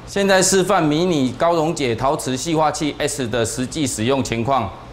现在示范迷你高溶解陶瓷细化器 S 的实际使用情况。